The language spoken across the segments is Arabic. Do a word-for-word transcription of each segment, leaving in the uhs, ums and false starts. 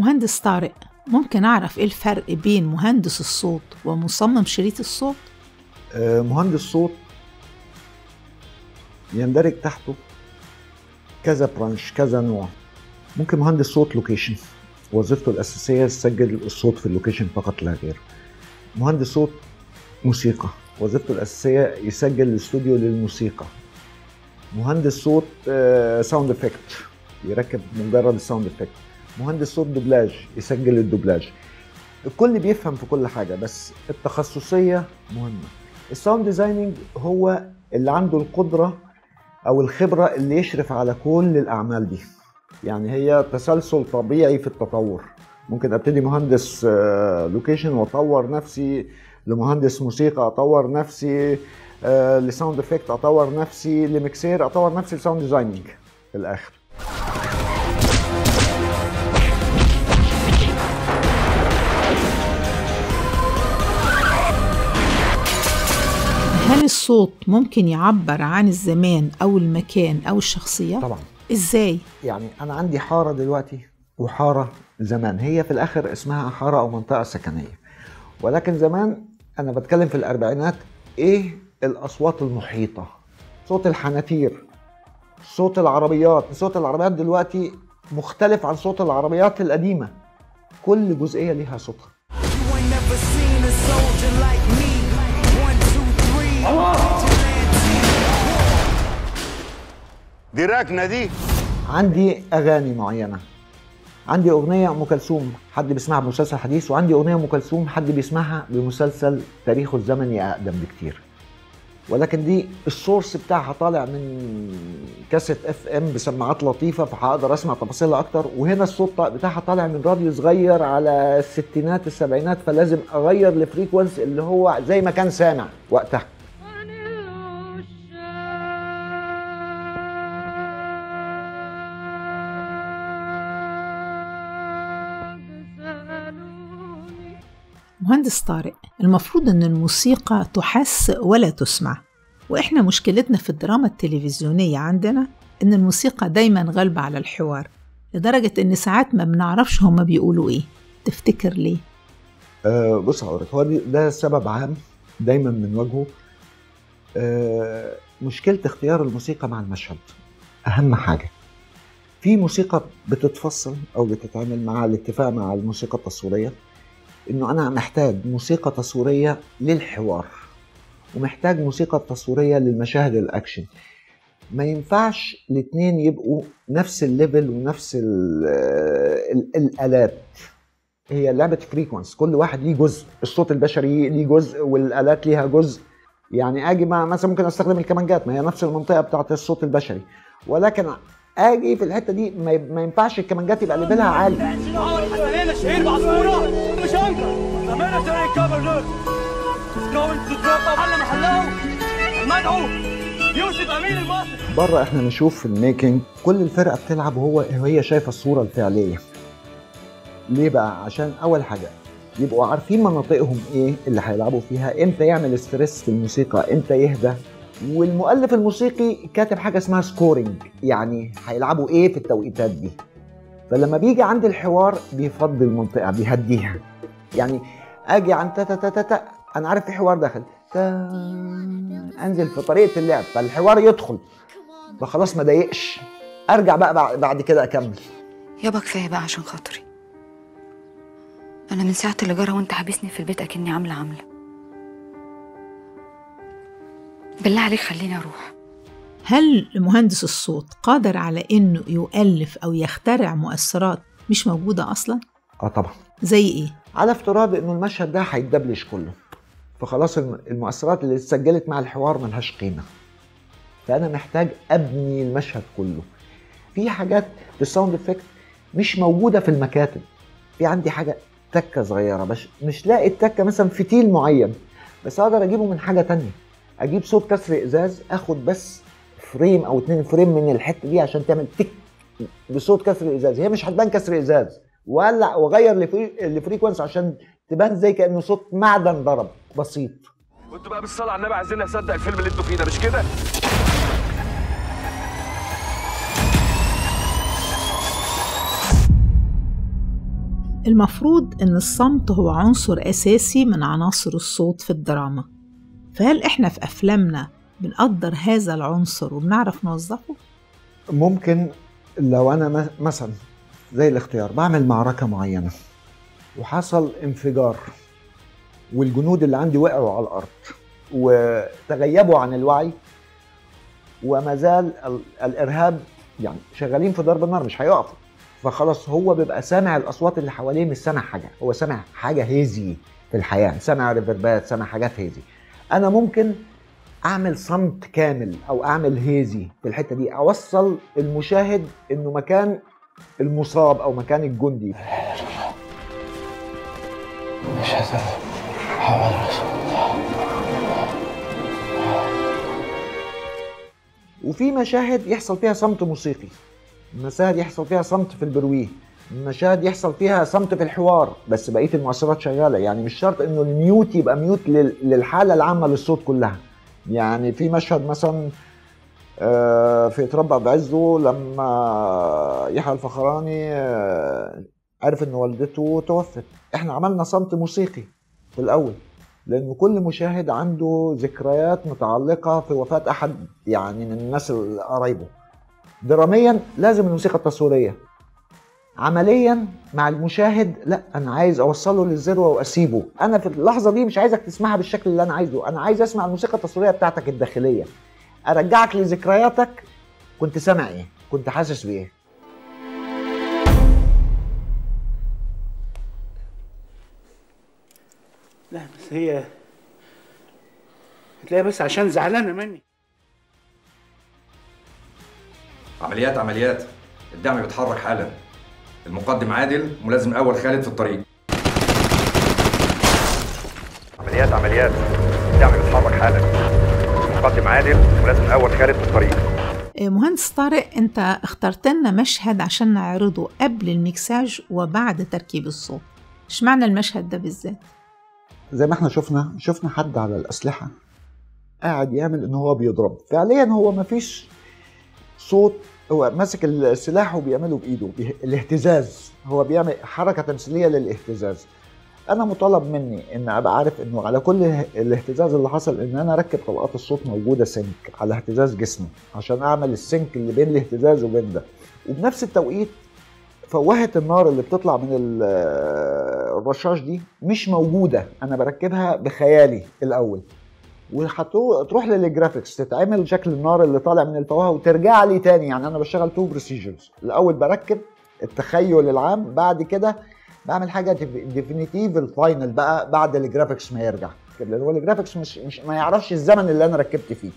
مهندس طارق، ممكن أعرف إيه الفرق بين مهندس الصوت ومصمم شريط الصوت؟ آه، مهندس صوت يندرج تحته كذا برانش، كذا نوع. ممكن مهندس صوت لوكيشن، وظيفته الأساسية يسجل الصوت في اللوكيشن فقط لا غير. مهندس صوت موسيقى، وظيفته الأساسية يسجل الاستوديو للموسيقى. مهندس صوت ساوند افكت، يركب مجرد الساوند افكت. مهندس صوت دوبلاج، يسجل الدوبلاج. الكل بيفهم في كل حاجة، بس التخصصية مهمة. الساوند ديزايننج هو اللي عنده القدرة أو الخبرة اللي يشرف على كل الأعمال دي. يعني هي تسلسل طبيعي في التطور. ممكن ابتدي مهندس لوكيشن واطور نفسي لمهندس موسيقى، اطور نفسي لساوند افكت، اطور نفسي لميكسير، اطور نفسي لساوند ديزايننج في الاخر. هل الصوت ممكن يعبر عن الزمان أو المكان أو الشخصية؟ طبعا. إزاي؟ يعني أنا عندي حارة دلوقتي وحارة زمان، هي في الآخر اسمها حارة أو منطقة سكنية، ولكن زمان أنا بتكلم في الأربعينات. إيه الأصوات المحيطة؟ صوت الحنافير، صوت العربيات. صوت العربيات دلوقتي مختلف عن صوت العربيات القديمة، كل جزئية ليها صوتها. دي ركنة دي. عندي أغاني معينة، عندي أغنية أم كلثوم حد بيسمعها بمسلسل حديث، وعندي أغنية أم كلثوم حد بيسمعها بمسلسل تاريخه الزمني أقدم بكتير، ولكن دي السورس بتاعها طالع من كاسيت اف ام بسماعات لطيفة، فهقدر أسمع تفاصيلها أكتر. وهنا الصوت بتاعها طالع من راديو صغير على الستينات السبعينات، فلازم أغير الفريكونس اللي هو زي ما كان سامع وقتها. مهندس طارق، المفروض أن الموسيقى تحس ولا تسمع، وإحنا مشكلتنا في الدراما التلفزيونية عندنا أن الموسيقى دايماً غالبة على الحوار، لدرجة أن ساعات ما بنعرفش هما بيقولوا إيه. تفتكر ليه؟ أه بص حضرتك، هو ده سبب عام دايماً بنواجهه. أه مشكلة اختيار الموسيقى مع المشهد. أهم حاجة في موسيقى بتتفصل أو بتتعامل مع الاتفاق مع الموسيقى التصويرية، انه انا محتاج موسيقى تصويريه للحوار ومحتاج موسيقى تصويريه للمشاهد الاكشن. ما ينفعش الاثنين يبقوا نفس الليفل ونفس ال ال الالات. هي لعبه فريكونس، كل واحد ليه جزء، الصوت البشري ليه جزء والالات ليها جزء. يعني اجي مع مثلا ممكن استخدم الكمانجات، ما هي نفس المنطقه بتاعه الصوت البشري، ولكن اجي في الحته دي ما ينفعش الكمانجات يبقى ليفلها عالي. هنا شهير بعصفوره مش انكر زمان تاني كفر لوك سكوين تضرب على محله المدعو يوسف امين المصري. بره احنا بنشوف في الميكنج كل الفرقه بتلعب وهو وهي شايفه الصوره الفعليه. ليه بقى؟ عشان اول حاجه يبقوا عارفين مناطقهم ايه اللي هيلعبوا فيها، امتى يعمل ستريس في الموسيقى، امتى يهدى. والمؤلف الموسيقي كاتب حاجه اسمها سكورينج، يعني هيلعبوا ايه في التوقيتات دي. فلما بيجي عند الحوار بيفضي المنطقه، بيهديها. يعني اجي عند تا تا تا تا انا عارف في حوار داخل، انزل في طريقه اللعب فالحوار يدخل، فخلاص ما ضايقش، ارجع بقى بعد كده اكمل. يابا كفايه بقى عشان خاطري، انا من ساعه اللي جرى وانت حابسني في البيت اكني عامله عامله. بالله عليك خليني اروح. هل مهندس الصوت قادر على إنه يؤلف أو يخترع مؤثرات مش موجودة أصلاً؟ اه طبعا. زي إيه؟ على افتراض إنه المشهد ده هيتدبلش كله، فخلاص المؤثرات اللي اتسجلت مع الحوار ملهاش قيمة، فأنا محتاج أبني المشهد كله. في حاجات في الساوند افكت مش موجودة في المكاتب. في عندي حاجة تكة صغيرة، بس مش لاقي التكة مثلا فتيل معين، بس أقدر أجيبه من حاجة تانية. أجيب صوت كسر إزاز، أخد بس فريم او اتنين فريم من الحته دي عشان تعمل تك بصوت كسر الازاز. هي مش هتبان كسر ازاز، وولع واغير الفريكونس عشان تبان زي كانه صوت معدن ضرب بسيط. وانتوا بقى بالصلاه على النبي عايزين نصدق الفيلم اللي انتوا فيه ده، مش كده؟ المفروض إن الصمت هو عنصر أساسي من عناصر الصوت في الدراما، فهل إحنا في أفلامنا بنقدر هذا العنصر وبنعرف نوظفه؟ ممكن لو أنا مثلا زي الاختيار بعمل معركة معينة وحصل انفجار والجنود اللي عندي وقعوا على الأرض وتغيبوا عن الوعي وما زال الإرهاب يعني شغالين في ضرب النار مش هيقفوا، فخلاص هو بيبقى سامع الأصوات اللي حواليه، مش سامع حاجة، هو سامع حاجة هيزي في الحياة، سامع ريفربات، سامع حاجات هيزي. أنا ممكن أعمل صمت كامل أو أعمل هيزي في الحتة دي، أوصل المشاهد إنه مكان المصاب أو مكان الجندي. أشهد أن محمد رسول الله. وفي مشاهد يحصل فيها صمت موسيقي، مشاهد يحصل فيها صمت في البرويه، مشاهد يحصل فيها صمت في الحوار، بس بقيه المؤثرات شغاله. يعني مش شرط انه الميوت يبقى ميوت للحاله العامه للصوت كلها. يعني في مشهد مثلا في اتربع بعزه لما يحيى الفخراني عرف ان والدته توفت، احنا عملنا صمت موسيقي في الاول لأنه كل مشاهد عنده ذكريات متعلقة في وفاة أحد يعني من الناس اللي قرايبه. دراميا لازم الموسيقى التصويرية، عمليا مع المشاهد لا، أنا عايز أوصله للذروة وأسيبه. أنا في اللحظة دي مش عايزك تسمعها بالشكل اللي أنا عايزه، أنا عايز أسمع الموسيقى التصويرية بتاعتك الداخلية، أرجعك لذكرياتك، كنت سامع إيه؟ كنت حاسس بإيه؟ لا بس هي هتلاقيها بس عشان زعلانه مني. عمليات عمليات، الدعم بيتحرك حالا. المقدم عادل، ملازم اول خالد في الطريق. عمليات عمليات، الدعم بيتحرك حالا. المقدم عادل، ملازم اول خالد في الطريق. مهندس طارق، انت اخترت لنا مشهد عشان نعرضه قبل الميكساج وبعد تركيب الصوت، اشمعنى المشهد ده بالذات؟ زي ما احنا شفنا شفنا حد على الأسلحة قاعد يعمل ان هو بيضرب، فعليا هو مفيش صوت، هو ماسك السلاح وبيعمله بايده، الاهتزاز، هو بيعمل حركة تمثيلية للاهتزاز. انا مطالب مني ان ابقى عارف انه على كل الاهتزاز اللي حصل ان انا اركب طبقات الصوت موجودة سنك على اهتزاز جسمه عشان اعمل السنك اللي بين الاهتزاز وبين ده. وبنفس التوقيت فوهة النار اللي بتطلع من الرشاش دي مش موجودة، أنا بركبها بخيالي الأول، وتروح للجرافيكس تتعمل شكل النار اللي طالع من الفوهة وترجع لي تاني. يعني أنا بشتغل تو بروسيجرز، الأول بركب التخيل العام، بعد كده بعمل حاجة ديفينيتيف الفاينل بقى بعد الجرافيكس ما يرجع، لأن هو الجرافيكس مش, مش ما يعرفش الزمن اللي أنا ركبت فيه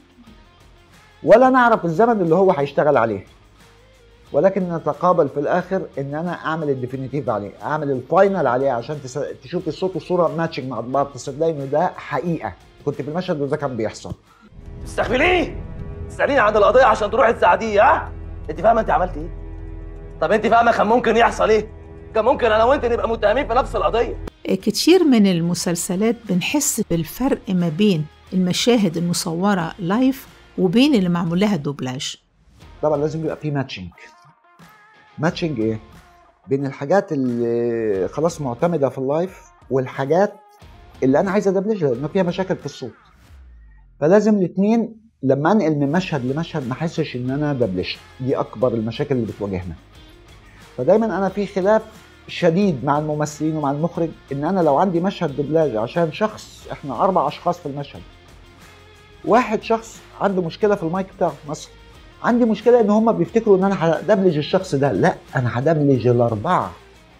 ولا نعرف الزمن اللي هو هيشتغل عليه، ولكن نتقابل في الاخر ان انا اعمل الديفينيتيف عليه، اعمل الفاينل عليه عشان تشوف الصوت والصوره ماتشنج مع بعض، تصدقي ان ده حقيقه كنت في المشهد وده كان بيحصل. تستغفليه؟ تساليني عن القضيه عشان تروحي تساعديه؟ ها؟ انت فاهمه انت عملت ايه؟ طب انت فاهمه كان ممكن يحصل ايه؟ كان ممكن انا وانت نبقى متهمين في نفس القضيه. كتير من المسلسلات بنحس بالفرق ما بين المشاهد المصوره لايف وبين اللي معمول لها دوبلاج. طبعا لازم يبقى في ماتشنج. ماتشنج ايه؟ بين الحاجات اللي خلاص معتمده في اللايف والحاجات اللي انا عايز ادبلجها لان فيها مشاكل في الصوت. فلازم الاثنين لما انقل من مشهد لمشهد ما احسش ان انا دبلجت، دي اكبر المشاكل اللي بتواجهنا. فدايما انا في خلاف شديد مع الممثلين ومع المخرج ان انا لو عندي مشهد دبلاج عشان شخص، احنا اربع اشخاص في المشهد، واحد شخص عنده مشكله في المايك بتاعه مثلا، عندي مشكله ان هم بيفتكروا ان انا هدبلج الشخص ده، لا انا هدبلج الاربعه.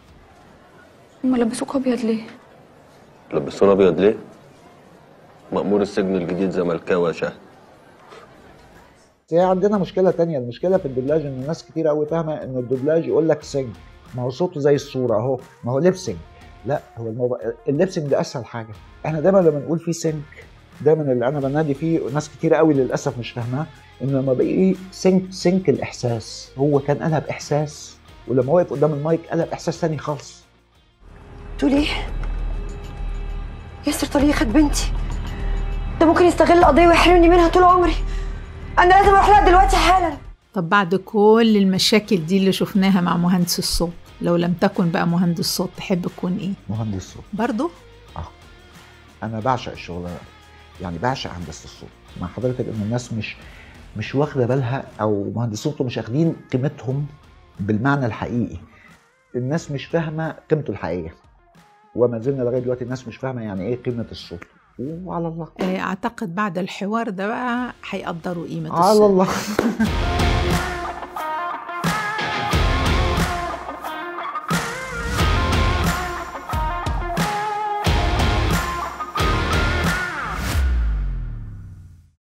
هم لبسوك ابيض ليه؟ لبسونا ابيض ليه؟ مأمور السجن الجديد زملكاوي يا شهد. هي عندنا مشكله تانية، المشكله في الدبلاج ان الناس كتير قوي فاهمه ان الدبلاج يقول لك سينج، ما هو صوته زي الصوره اهو، ما هو ليبسنج. لا، هو الموضوع الليبسنج ده اسهل حاجه. احنا دايما لما نقول فيه سينك، دايما اللي انا بنادي فيه وناس كتير قوي للاسف مش فاهماه، ان لما بقي سينك سينك الاحساس، هو كان قالها باحساس ولما وقف قدام المايك قالها باحساس ثاني خالص. تقول ايه؟ ياسر طليق خد بنتي، ده ممكن يستغل القضيه ويحرمني منها طول عمري، انا لازم اروح لها دلوقتي حالا. طب بعد كل المشاكل دي اللي شفناها مع مهندس الصوت، لو لم تكن بقى مهندس صوت تحب تكون ايه؟ مهندس صوت برضو؟ اه انا بعشق الشغل، يعني بعشق هندسه الصوت. مع حضرتك ان الناس مش مش واخده بالها، او مهندسين الصوت مش واخدين قيمتهم بالمعنى الحقيقي. الناس مش فاهمه قيمته الحقيقيه، وما زلنا لغايه دلوقتي الناس مش فاهمه يعني ايه قيمه الصوت. وعلى الله اعتقد بعد الحوار ده بقى هيقدروا قيمه على الصوت. الله